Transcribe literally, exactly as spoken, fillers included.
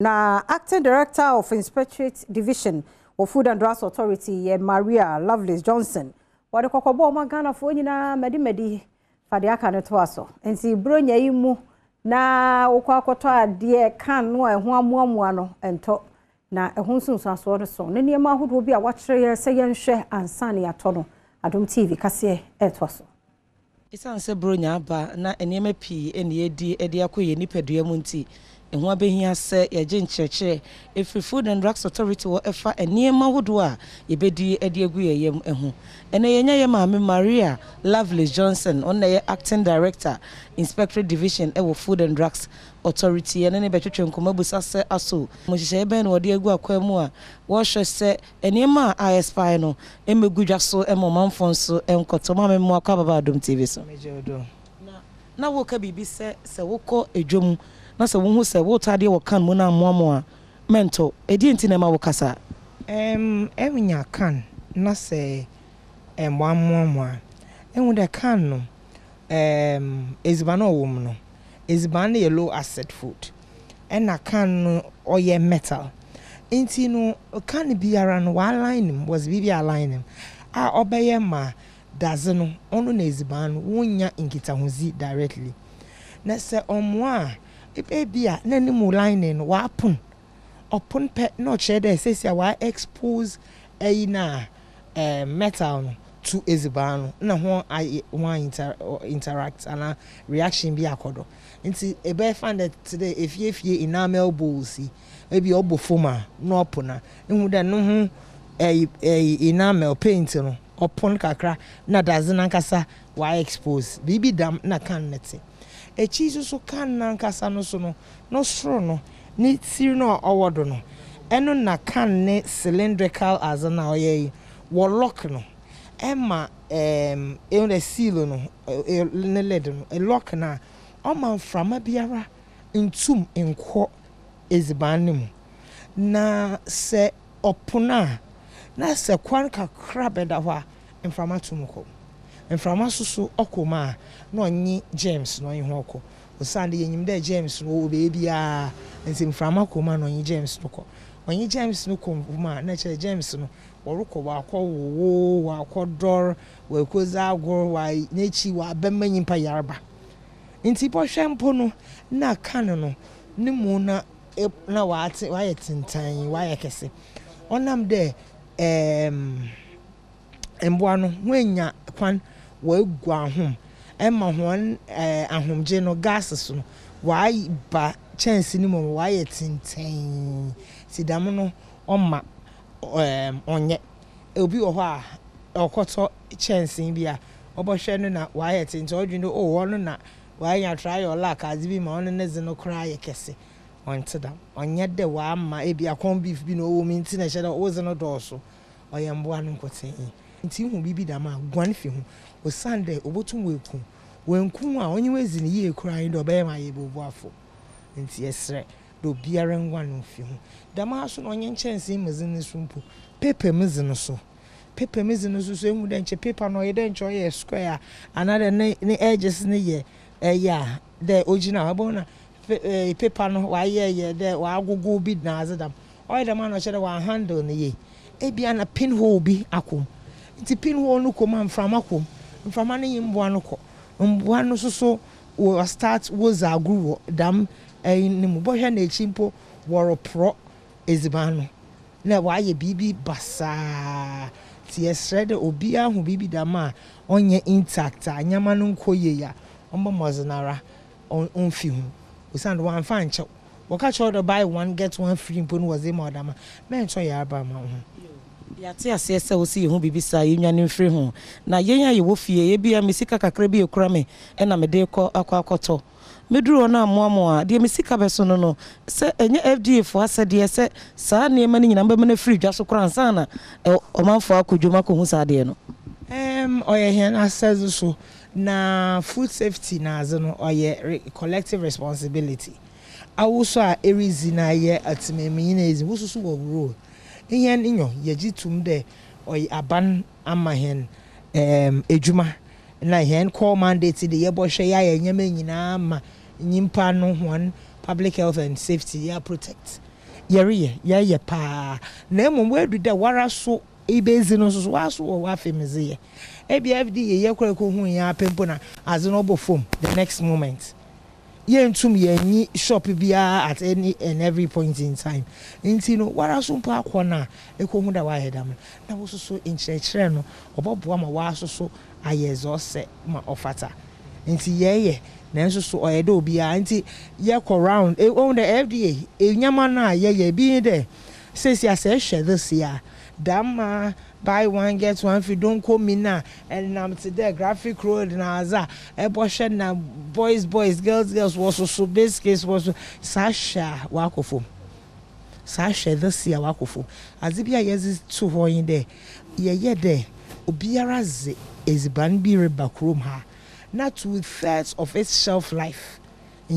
na acting director of Inspectorate Division of Food and Drugs Authority ye Maria Lovelace Johnson wade kokobo ma Ghana fo nyina medi medi fade aka ne to aso enti bronya yi mu na wokwa akoto ade kan no eho amoamoa no ento na eho nsunsu aso no so ne niam ahodo bi a wakire se yenhwe ansane ato no Adom T V Kasee eto aso isan se bronya ba na enema pii eni edi edi akoye nipadua mu nti eho abehia se yeje nkyerkyere efi Food and Drugs Authority wo efa enema hodo a yebedi edi agu yeyem eho ene yenya ye maame Maria Lovelace Johnson onna ye acting director Inspectorate Division e wo Food and Drugs Authority ene ne betwetwe nkomabusa se aso mo hye ben wo de agu akwamu a wo hwe se enema a expire no emegudwa so emomanfo so enkoto maame mo akwa baba Adom T V so na na wo ka bibi se se wokọ edwom na se wo hu se wo tade wo kan mo na moamo a mento edi enti na ma wo kasa em ewnya kan na se em moamo a enwu de kan no em ezibana owom no ezibana ye low acid food ena kan no oye metal enti no kan biara no wa line was bibi align a obeye ma daze no ono na ezibana wonya nkitahozi directly na se omwa ebia na ni mu line no wa pun opun pe no chede sesi wa expose e na eh metal no to ezibano na ho one inter, interact and reaction bi akodo nti ebe find that today if ye fie enamel bowls ebi obo foma no opuna ehu da no ho eh enamel paint no opon kakra na dazena nkasa wa expose bibi dam na kan nete e chizo so kan na nkasa no so no no sro no ni siri no owodo no eno na kan ne cylindrical as na oye wo lock no Emma um e the seal no ne led no a lock na o man frama biara ntum enko eziban mu na se opuna na se kwan kakra beda ho a mframa tum ko mframa susu okoma na onyi James no yin ho ko osande yenyim da James no obe bia nti mframa koma na onyi James no ko onyi James no ko ma na che James no woruko wa akọ wo wa akọ dor wa koza agor wa nechi wa bemanyi pa yarba nti po hwempo no na kan no ne mu na na wa ati wa yetintan wa yekese onam de em emboa no wenya kwan wa egu ahom emma hon eh ahomje no gas so no wa ba chance ni mo wa yetintan sidam no oma um onye obi wo ho a okoto chance bia obohwe no na wa yete nti odwundo o wo no na wa nya try your luck as bi ma on ne ze no kra ye kese onte da onye de wa ama e bia kon beef bi no wo mi nti na hye o ze no do so oyembo anu nkoten nti hu bibi da ma gwan fi hu o sande obotum weku wenku a onye wezi ni ye kra yin do be ma ye bobu afo nti esre do biara ngwan fi hu dama so no onye nchense mezin sumpu paper mezin so paper mezin so so emu de nche paper no ye de nche ye square another ne edges ne ye eh ya the original abona paper no wa ye ye de wa agogo bi na azedam oil dem no chere wa handle ne ye e bia na pinhole bi akom nti pinhole no kom amfram akom mfram na yimboa no ko mboa no so so wo start wo za agru dam eh ne mu bo hwe na echimpo woro pro ezibano na wa ye bibi basa ti esrede obi ahu bibi dama onye intact anyama no nkoye ya ombo mozinara onfi hu usand one fan cho waka cho do buy one get one free mpo no waze ma odama men cho ya aba ma hu ya ti ase se wo si hu bibi sa yenwane free hu na yenya ye wo fie ye bia mesika kakra bi ekura me e na me de kọ akọ akoto meduro na amoamo a de mesika beso no no se enye F D A fo asede se saa ne ma ni nyina mba na free dwa so kora nsa na omanfo akodwoma ko hu saa de no em oye hen assess so na food safety na azo no oye collective responsibility awuso a erizi na ye atimemi na ezi wususu wo rule ihe nyo ye gitum de oye aban ama hen em ejuma na hen call mandate de ye bo hwe ya nyama nyina ma nyimpa no one public health and safety ya protect yɛreyɛ yɛyɛ paa na mmom wadu da wara so ibezi no so waso wa afemize ebi F D A ye kwere ko hu ya pempo na aze no bo form the next moment ye ntum ye nyi shop bia at any and every point in time nti no wara so mpa akona e ko hu da wa hedam na wo so so nkyerɛkyerɛ no oboboa ma wa so so ayezo se ma ofata nti ye ye na nso so oyede obi a nti ye ko round e on the F D A e nyama na ye ye bi de sesi ase hwe this year Dama buy one get one if you don't come in now and I'm today graphic road na aza e boshe na boys boys girls girls was so base case was Sasha wakofo Sasha this year wakofo azibia yezi two ho in there ye ye there obiara ze ezban bi reba krom ha na two thirds of its shelf life